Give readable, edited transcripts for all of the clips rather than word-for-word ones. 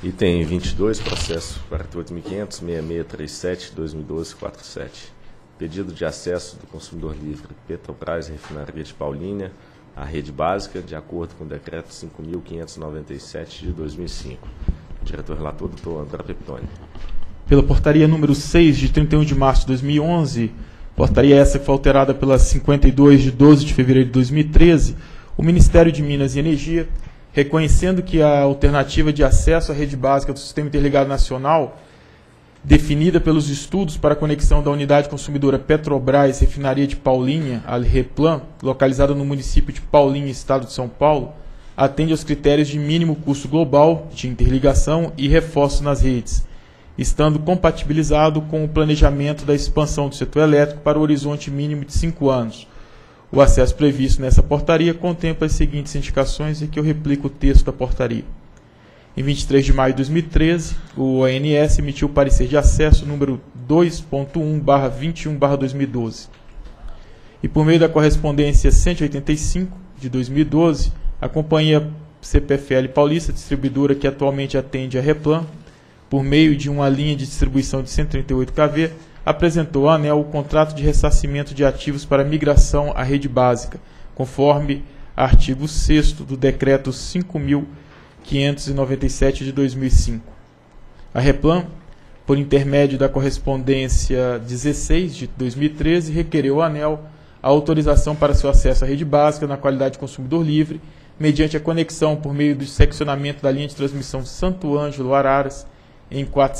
Item 22, processo 48.500.6637/2012-47. Pedido de acesso do consumidor livre Petrobras Refinaria de Paulínia à rede básica, de acordo com o decreto 5.597 de 2005. Diretor relator, doutor André Peptoni. Pela portaria número 6, de 31 de março de 2011, portaria essa que foi alterada pela 52, de 12 de fevereiro de 2013, o Ministério de Minas e Energia, reconhecendo que a alternativa de acesso à rede básica do Sistema Interligado Nacional, definida pelos estudos para a conexão da unidade consumidora Petrobras Refinaria de Paulínia, a REPLAN, localizada no município de Paulínia, estado de São Paulo, atende aos critérios de mínimo custo global, de interligação e reforço nas redes, estando compatibilizado com o planejamento da expansão do setor elétrico para o horizonte mínimo de 5 anos. O acesso previsto nessa portaria contempla as seguintes indicações, e que eu replico o texto da portaria. Em 23 de maio de 2013, o ONS emitiu o parecer de acesso número 2.1/21/2012. E por meio da correspondência 185 de 2012, a companhia CPFL Paulista, distribuidora que atualmente atende a REPLAN, por meio de uma linha de distribuição de 138 kV, apresentou à ANEEL o contrato de ressarcimento de ativos para migração à rede básica, conforme artigo 6º do Decreto 5.597 de 2005. A REPLAN, por intermédio da correspondência 16 de 2013, requereu à ANEEL a autorização para seu acesso à rede básica na qualidade de consumidor livre, mediante a conexão por meio do seccionamento da linha de transmissão Santo Ângelo Araras, em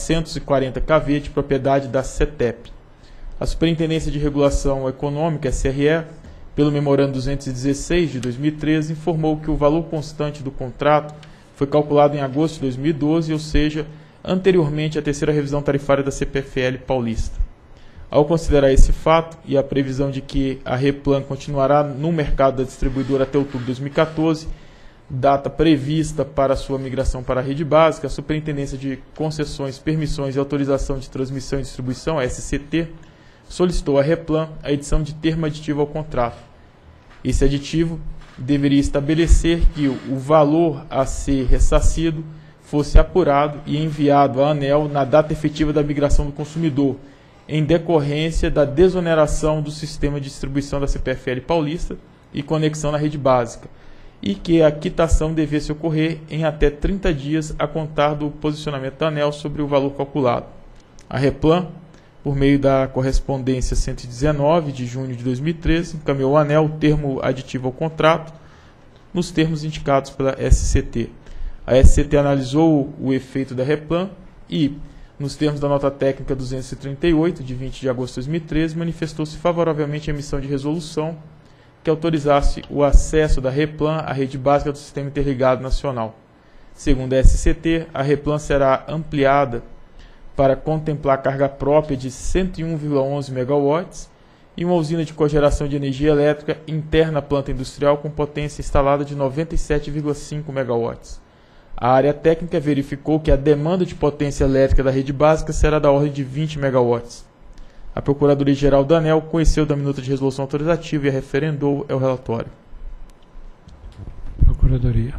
440 kV, de propriedade da CETEP. A Superintendência de Regulação Econômica, SRE, pelo Memorando 216 de 2013, informou que o valor constante do contrato foi calculado em agosto de 2012, ou seja, anteriormente à terceira revisão tarifária da CPFL Paulista. Ao considerar esse fato e a previsão de que a REPLAN continuará no mercado da distribuidora até outubro de 2014, data prevista para sua migração para a rede básica, a Superintendência de Concessões, Permissões e Autorização de Transmissão e Distribuição, SCT, solicitou à REPLAN a edição de termo aditivo ao contrato. Esse aditivo deveria estabelecer que o valor a ser ressarcido fosse apurado e enviado à ANEEL na data efetiva da migração do consumidor, em decorrência da desoneração do sistema de distribuição da CPFL Paulista e conexão na rede básica, e que a quitação devesse ocorrer em até 30 dias a contar do posicionamento da ANEEL sobre o valor calculado. A REPLAN, por meio da correspondência 119 de junho de 2013, encaminhou à ANEEL o termo aditivo ao contrato, nos termos indicados pela SCT. A SCT analisou o efeito da REPLAN e, nos termos da nota técnica 238, de 20 de agosto de 2013, manifestou-se favoravelmente à emissão de resolução que autorizasse o acesso da REPLAN à rede básica do Sistema Interligado Nacional. Segundo a SCT, a REPLAN será ampliada para contemplar carga própria de 101,11 MW e uma usina de cogeração de energia elétrica interna à planta industrial com potência instalada de 97,5 MW. A área técnica verificou que a demanda de potência elétrica da rede básica será da ordem de 20 MW. A Procuradoria-Geral da ANEEL conheceu da minuta de resolução autorizativa e a referendou o relatório. Procuradoria.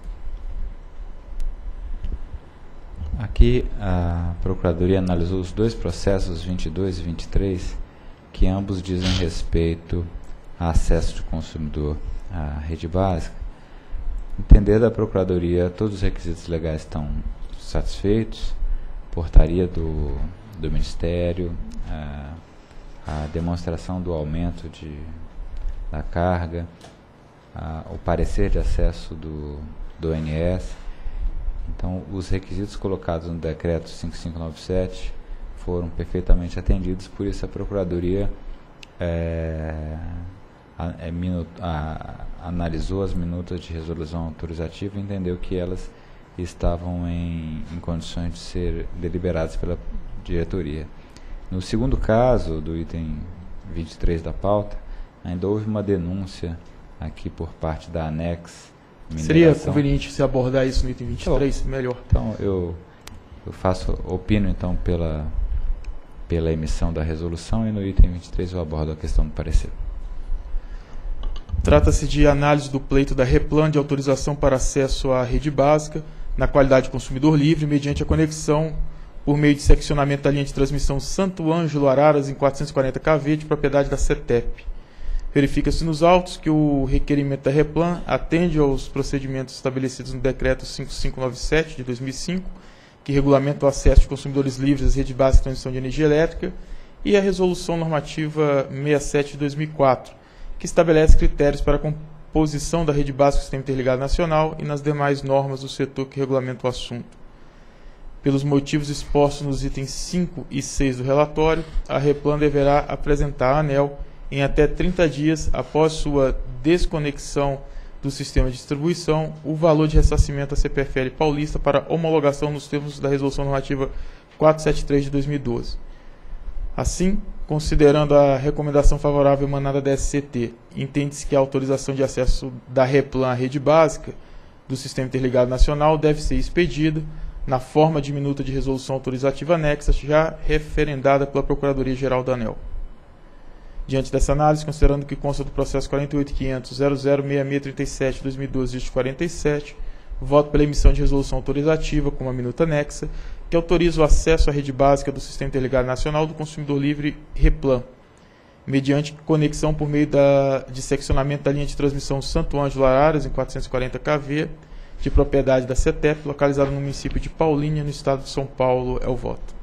Aqui a Procuradoria analisou os dois processos, 22 e 23, que ambos dizem respeito a acesso do consumidor à rede básica. Entender da Procuradoria, todos os requisitos legais estão satisfeitos, portaria do Ministério, a demonstração do aumento da carga, o parecer de acesso do ONS. Então, os requisitos colocados no decreto 5597 foram perfeitamente atendidos, por isso a Procuradoria analisou as minutas de resolução autorizativa e entendeu que elas estavam em condições de ser deliberadas pela diretoria. No segundo caso, do item 23 da pauta, ainda houve uma denúncia aqui por parte da Anex Mineração. Seria conveniente se abordar isso no item 23? Melhor. Então, eu opino então pela emissão da resolução, e no item 23 eu abordo a questão do parecer. Trata-se de análise do pleito da REPLAN de autorização para acesso à rede básica, na qualidade de consumidor livre, mediante a conexão por meio de seccionamento da linha de transmissão Santo Ângelo Araras em 440 kV, de propriedade da CETEP. Verifica-se nos autos que o requerimento da Replan atende aos procedimentos estabelecidos no Decreto 5597 de 2005, que regulamenta o acesso de consumidores livres às redes básicas de transmissão de energia elétrica, e a Resolução Normativa 67 de 2004, que estabelece critérios para a composição da rede básica do Sistema Interligado Nacional e nas demais normas do setor que regulamentam o assunto. Pelos motivos expostos nos itens 5 e 6 do relatório, a Replan deverá apresentar à ANEEL, em até 30 dias após sua desconexão do sistema de distribuição, o valor de ressarcimento à CPFL Paulista para homologação nos termos da Resolução Normativa 473 de 2012. Assim, considerando a recomendação favorável emanada da SCT, entende-se que a autorização de acesso da Replan à rede básica do Sistema Interligado Nacional deve ser expedida na forma de minuta de resolução autorizativa anexa, já referendada pela Procuradoria-Geral da ANEEL. Diante dessa análise, considerando que consta do processo 48.500.006637/2012-47, voto pela emissão de resolução autorizativa com uma minuta anexa, que autoriza o acesso à rede básica do Sistema Interligado Nacional do Consumidor Livre Replan, mediante conexão por meio de seccionamento da linha de transmissão Santo Ângelo Araras em 440 kV, de propriedade da CETEP, localizada no município de Paulínia, no estado de São Paulo. É o voto.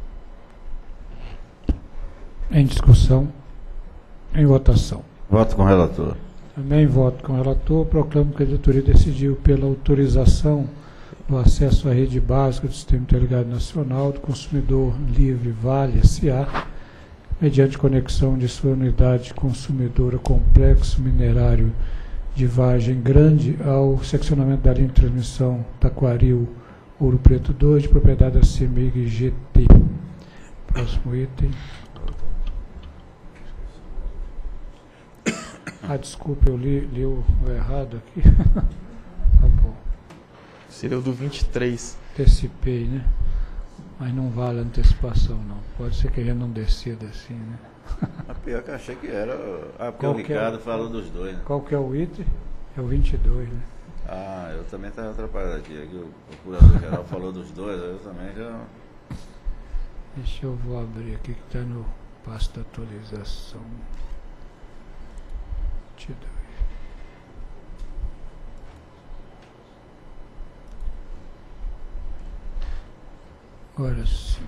Em discussão. Em votação. Voto com o relator. Também voto com o relator. Proclamo que a diretoria decidiu pela autorização do acesso à rede básica do Sistema Interligado Nacional do Consumidor Livre Vale S.A., mediante conexão de sua unidade consumidora Complexo Minerário de Vargem Grande ao seccionamento da linha de transmissão Taquaril Ouro Preto 2, de propriedade da CEMIG GT. Próximo item. Desculpa, eu li o errado aqui. Tá bom. Seria o do 23. Antecipei, né? Mas não vale antecipação, não. Pode ser que a gente não decida assim, né? A pior que eu achei que era. Porque o Ricardo falou dos dois, né? Qual que é o item? É o 22, né? Eu também estava atrapalhado aqui. O Procurador-Geral falou dos dois, eu também já. Deixa eu vou abrir aqui que está no passo da atualização. 22. Agora sim.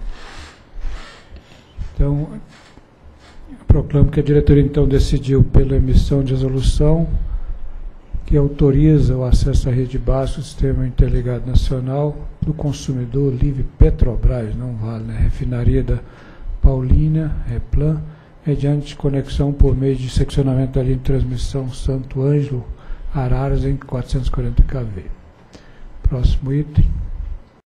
Então, proclamo que a diretoria então decidiu pela emissão de resolução que autoriza o acesso à rede básica do Sistema Interligado Nacional do Consumidor Livre Petrobras, não vale, né? Refinaria da Paulínia, Replan, mediante conexão por meio de seccionamento da linha de transmissão Santo Ângelo Araras em 440 kV. Próximo item.